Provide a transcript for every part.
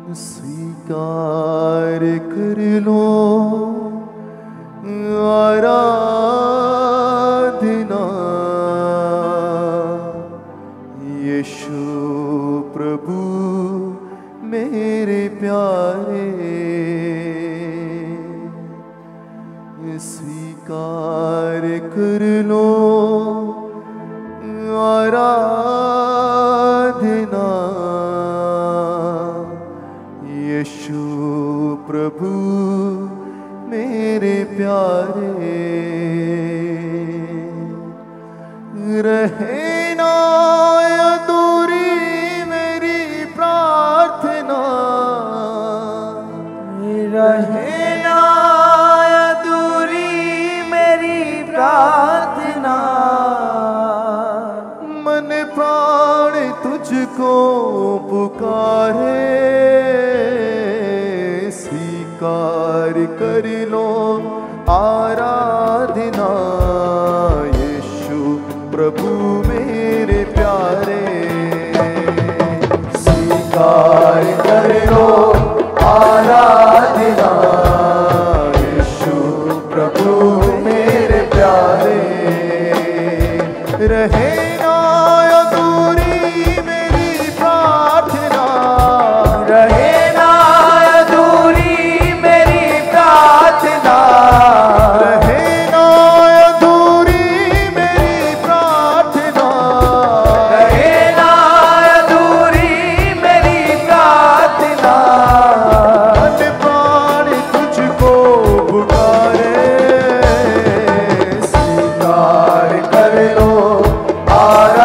स्वीकार कर लो आराधना यीशु प्रभु मेरे प्यारे। स्वीकार कर लो आराधना यीशु प्रभु मेरे प्यारे। रहे ना अधूरी मेरी प्रार्थना, रहे ना अधूरी मेरी प्रार्थना। मन प्राण तुझको पुकारे। स्वीकार कर लो आराधना यीशु प्रभु मेरे प्यारे। स्वीकार कर लो आराधना यीशु प्रभु मेरे प्यारे। रहे ना अधूरी मेरी प्रार्थना, रहे ना अधूरी मेरी प्रार्थना। रहे ना अधूरी मेरी प्रार्थना। रहे ना अधूरी मेरी प्रार्थना। मन प्राण तुझको पुकारे। स्वीकार कर लो आराधना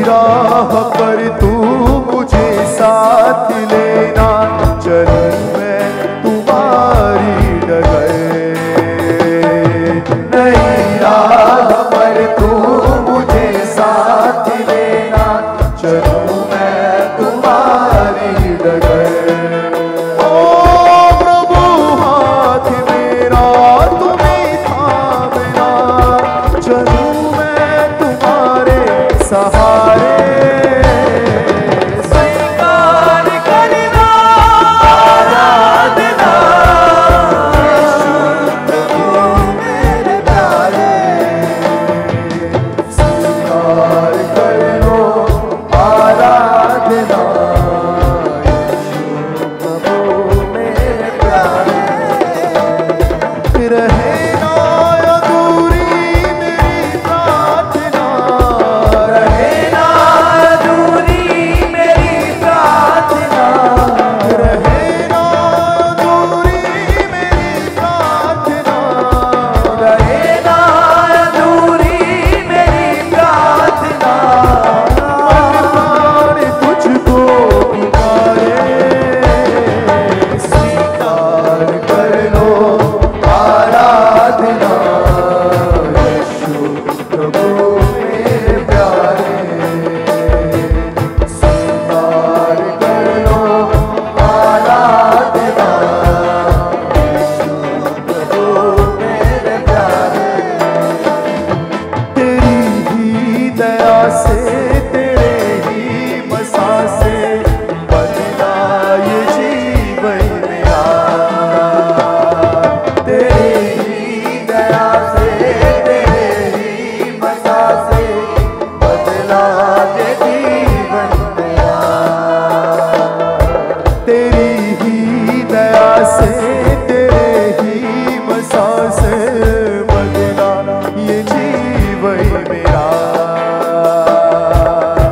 राह पर तू मुझे साथ लेना, चलूं मैं तुम्हारी डगर। नई राह पर तू मुझे साथ लेना, चलूं मैं तुम्हारी डगर। ओ प्रभु हाथ मेरा तुम्हें थामना, चलूं मैं तुम्हारे सहारे। स्वीकार करना आराधना, यीशु मेरे प्यारे। स्वीकार कर लो आराधना, मेरे प्यारे। रहे ना अधूरी मेरी प्रार्थना, रहे ना अधूरी मेरी प्रार्थना, रहे ना अधूरी मेरी प्रार्थना। रहे ना अधूरी मेरी प्रार्थना। मन प्राण तुझको पुकारे, स्वीकार कर लो आराधना, यीशु प्रभु मेरे प्यारे। स्वीकार कर लो आराधना, यीशु प्रभु मेरे प्यारे। तेरी ही दया से, तेरे ही मसा से बदला ये जीवन मेरा। तेरी ही दया से, तेरे ही मसा से बदला ये जीवन मेरा। तेरी ही दया से, तेरे ही मसा से बदला ये जीवन मेरा।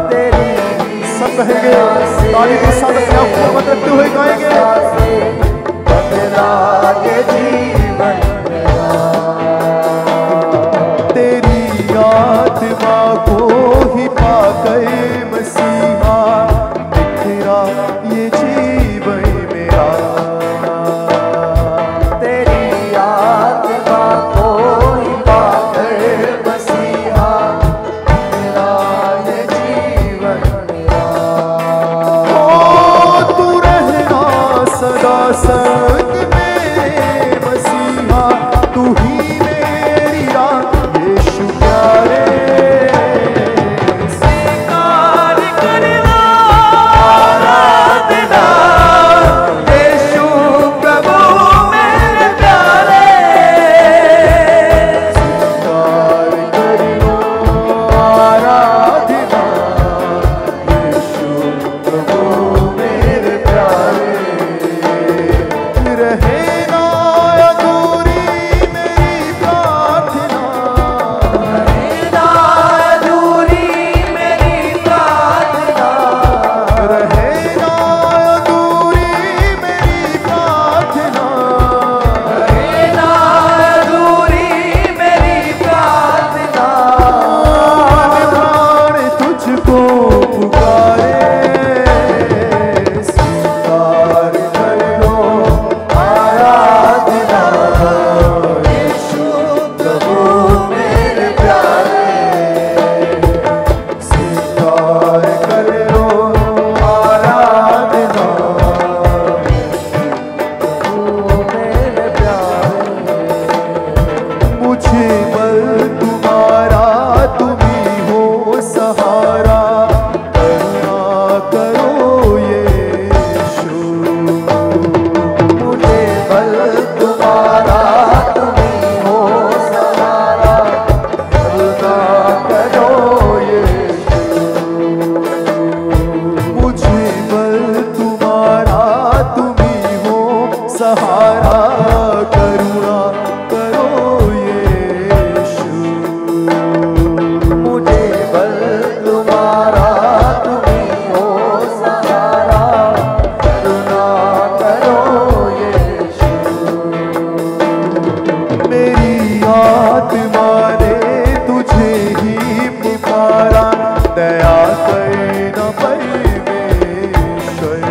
दया करना परमेश्वर।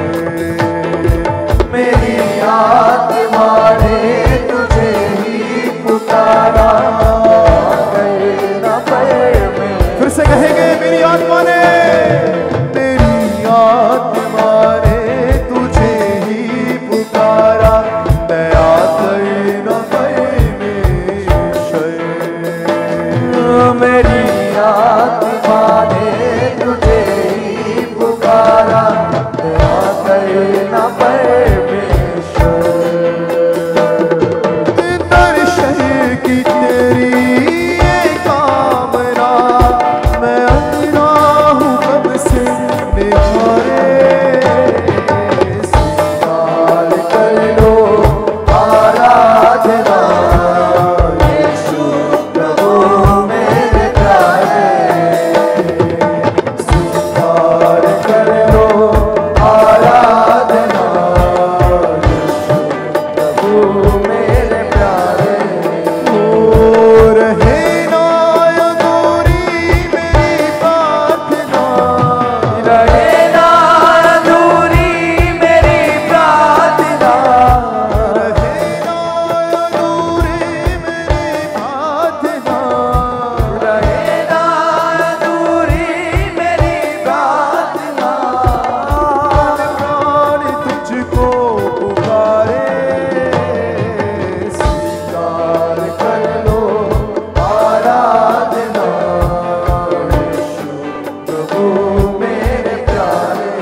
मेरी आत्मा ने तुझे ही पुकारा, करना परमेश्वर। फिर से कहेंगे मेरी आत्मा ने तुझे ही पुकारा, दया करना परमेश्वर। मेरी आत्मा ने तुझे ही पुकारा, दया करना परमेश्वर। दर्शन की तेरी ये कामना, मैं अंधा हूँ कब से निहारे। स्वीकार कर लो आराधना, यीशु प्रभु मेरे प्यारे। स्वीकार कर लो आराधना, यीशु प्रभु मेरे प्यारे। हो रहे ना अधूरी मेरी प्रार्थना, रहे ना अधूरी मेरी प्रार्थना, रहे ना अधूरी मेरी प्रार्थना। रहे ना अधूरी मेरी प्रार्थना। प्राण तुझको पुकारे, स्वीकार कर लो आराधना, यीशु प्रभु मेरे प्यारे।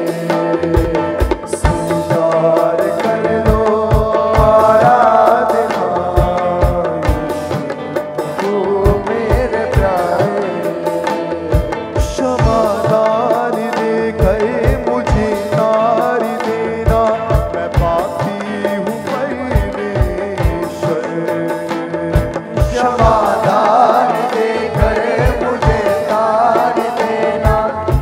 स्वीकार कर लो आराधना, यीशु प्रभु मेरे प्यारे। क्षमादान देकर मुझे नारी देना, मैं पापी हूँ परमेश्वर। क्षमादान देकर मुझे तार देना,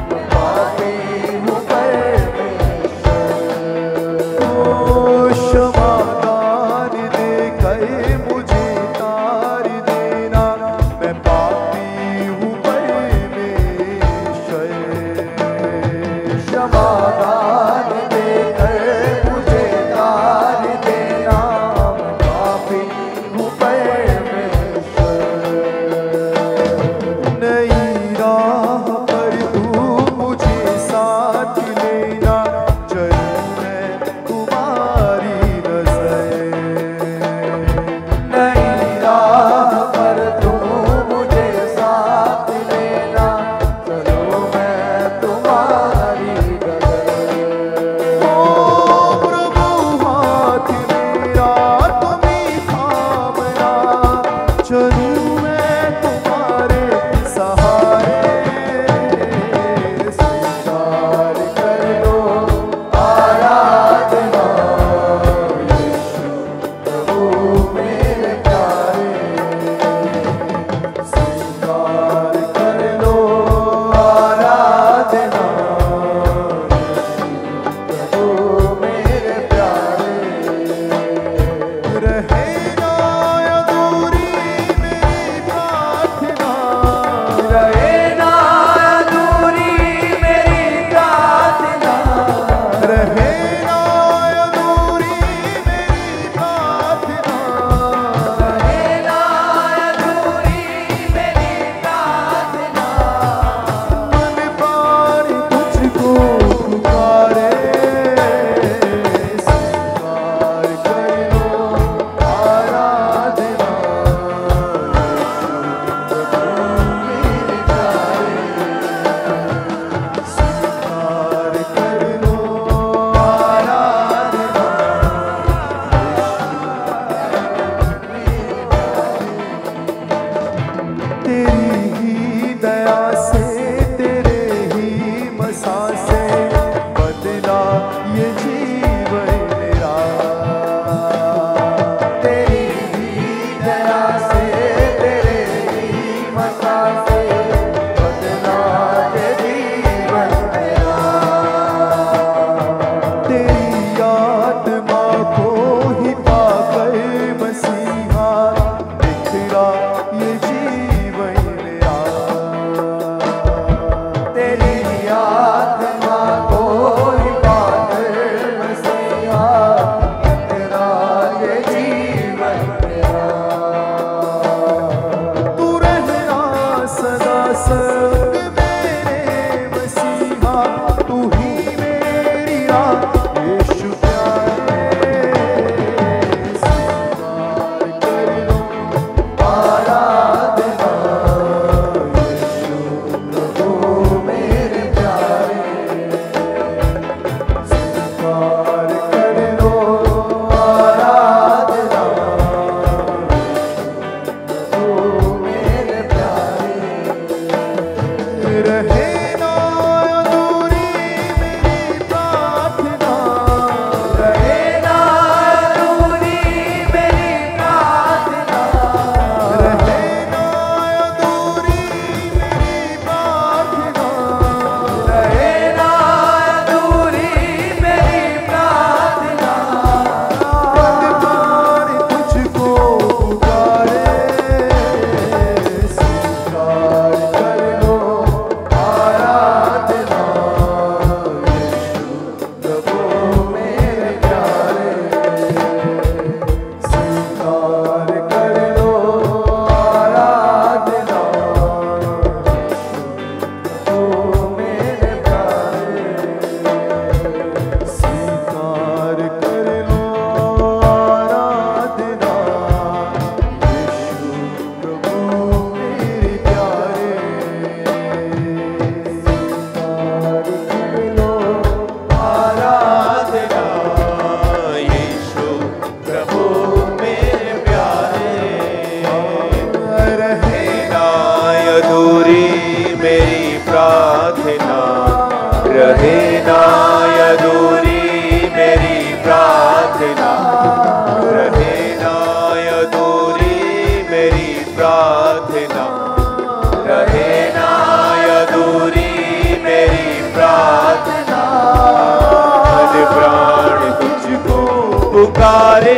प्रार्थना, रहे ना अधूरी मेरी प्रार्थना, रहे ना अधूरी मेरी प्रार्थना, रहे ना अधूरी मेरी प्रार्थना। मन प्राण तुझको पुकारे,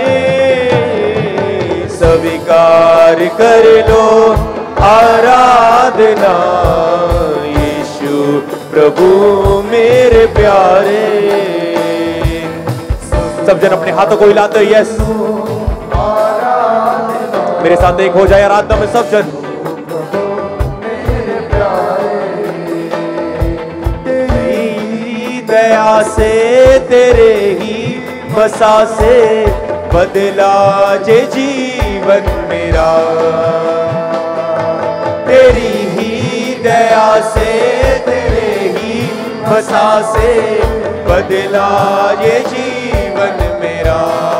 स्वीकार कर लो आराधना। यीशु प्रभु मेरे प्यारे। सब जन अपने हाथों को हिलाते हैं, यस मेरे साथ एक हो जाए आराधना में सब जन। तेरी दया से, तेरे ही बसा से बदला जे जीवन मेरा। तेरी ही दया से, तेरे ही बसा से बदला ये जीवन मेरा।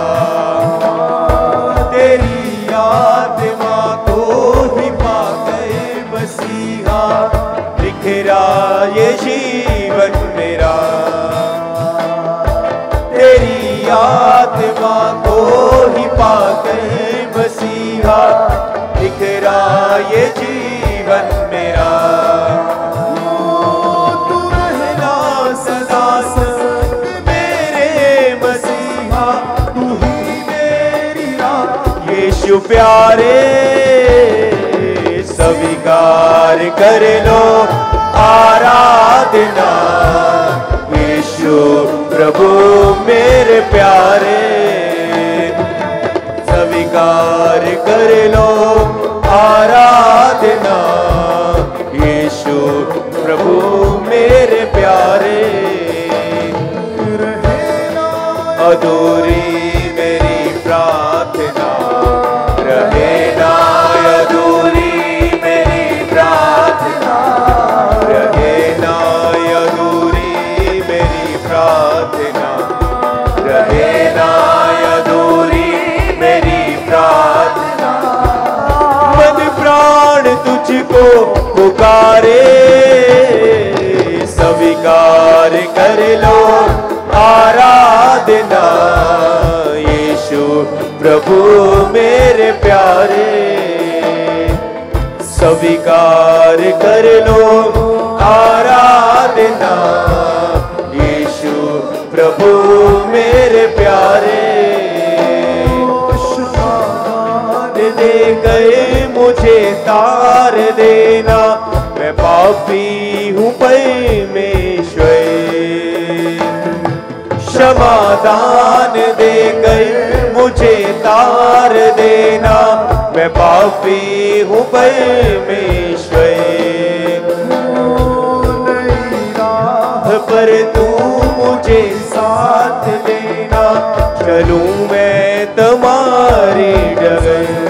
तेरी आत्मा को ही पाकर मसीहा बिखरा ये जीवन मेरा। तेरी आत्मा को ही पाकर मसीहा बिखरा ये जीवन मेरा। तू रहना सदा संग मेरे मसीहा, तू ही मेरी राह। यीशु प्यारे, स्वीकार कर लो आराधना। यीशु प्रभु मेरे प्यारे, स्वीकार कर लो आराधना। यीशु प्रभु मेरे प्यारे, अधूरी मेरी प्रार्थना, रहे ना अधूरी मेरी प्रार्थना, रहे ना अधूरी मेरी प्रार्थना, रहे ना अधूरी मेरी प्रार्थना। मन प्राण तुझको पुकारे, स्वीकार कर लो आराधना। यीशु प्रभु मेरे प्यारे, स्वीकार कर लो आराधना। यीशु प्रभु मेरे प्यारे, दे गए मुझे तार देना। मैं पापी हूँ परमेश्वर, क्षमादान दे गए मुझे तार देना। मैं पापी हूँ परमेश्वर, पर तू मुझे साथ देना। चलूं मैं तुम्हारी डगर,